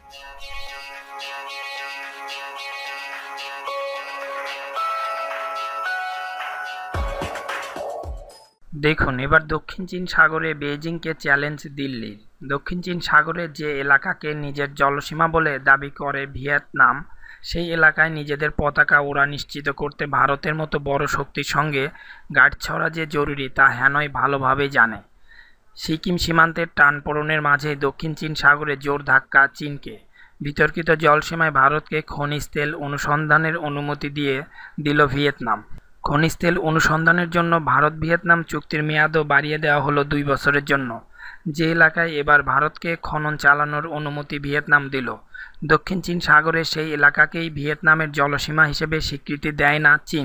দেখুন, এবার দক্ষিণ চীন সাগরে বেইজিংকে চ্যালেঞ্জ দিল্লির। দক্ষিণ চীন সাগরে যে এলাকাকে নিজের জলসীমা বলে দাবি করে ভিয়েতনাম, সেই এলাকায় নিজেদের পতাকা ওড়া নিশ্চিত করতে ভারতের মতো বড় শক্তির সঙ্গে গাঁটছড়া যে জরুরি তা হ্যানয় ভালোভাবেই জানে। সিকিম সীমান্তের টানপোড়েনের মাঝেই দক্ষিণ চীন সাগরে জোর ধাক্কা চীনকে। বিতর্কিত জলসীমায় ভারতকে খনিজ তেল অনুসন্ধানের অনুমতি দিয়ে দিল ভিয়েতনাম। খনিজ তেল অনুসন্ধানের জন্য ভারত ভিয়েতনাম চুক্তির মেয়াদও বাড়িয়ে দেওয়া হলো 2 বছরের জন্য। যে এলাকায় এবার ভারতকে খনন চালানোর অনুমতি ভিয়েতনাম দিল, দক্ষিণ চীন সাগরের সেই এলাকাকেই ভিয়েতনামের জলসীমা হিসেবে স্বীকৃতি দেয় না চীন।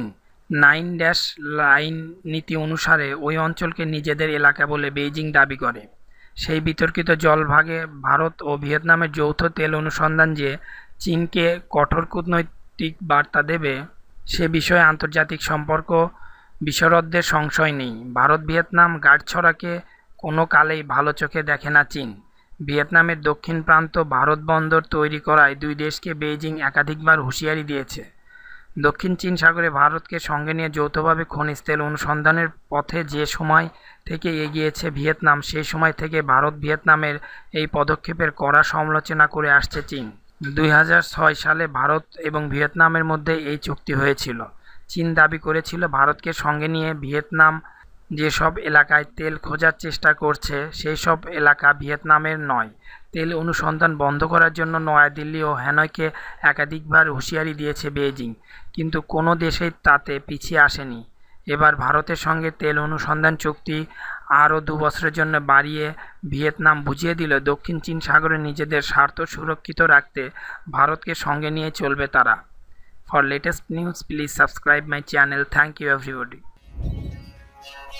9 লাইন নীতি অনুসারে ওই অঞ্চলকে নিজেদের এলাকা বলে বেইজিং দাবি করে। সেই বিতর্কিত জলভাগে ভারত ও ভিয়েতনামের যৌথ তেল অনুসন্ধান যে চীনকে কঠোর কূটনৈতিক বার্তা দেবে, সে বিষয়ে আন্তর্জাতিক সম্পর্ক বিশারদদের সংশয় নেই। ভারত ভিয়েতনাম গাঁটছড়াকে কোনো কালেই ভালো চোখে দেখে না চীন। ভিয়েতনামের দক্ষিণ প্রান্ত ভারত বন্দর তৈরি করায় দুই দেশকে বেইজিং একাধিকবার হুঁশিয়ারি দিয়েছে। দক্ষিণ চীন সাগরে ভারতকে সঙ্গে নিয়ে যৌথভাবে খনিজ তেল অনুসন্ধানের পথে যে সময় থেকে এগিয়েছে ভিয়েতনাম, সেই সময় থেকে ভারত ভিয়েতনামের এই পদক্ষেপের কড়া সমালোচনা করে আসছে চীন। 2006 সালে ভারত এবং ভিয়েতনামের মধ্যে এই চুক্তি হয়েছিল। চীন দাবি করেছিল ভারতকে সঙ্গে নিয়ে ভিয়েতনাম যেসব এলাকায় তেল খোঁজার চেষ্টা করছে সেই সব এলাকা ভিয়েতনামের নয়। তেল অনুসন্ধান বন্ধ করার জন্য নয়াদিল্লি ও হ্যানয়কে একাধিকবার হুঁশিয়ারি দিয়েছে বেইজিং, কিন্তু কোনো দেশেই তাতে পিছিয়ে আসেনি। এবার ভারতের সঙ্গে তেল অনুসন্ধান চুক্তি আরও 2 বছরের জন্য বাড়িয়ে ভিয়েতনাম বুঝিয়ে দিল দক্ষিণ চীন সাগরে নিজেদের স্বার্থ সুরক্ষিত রাখতে ভারতকে সঙ্গে নিয়ে চলবে তারা। For latest news please subscribe my channel. Thank you everybody.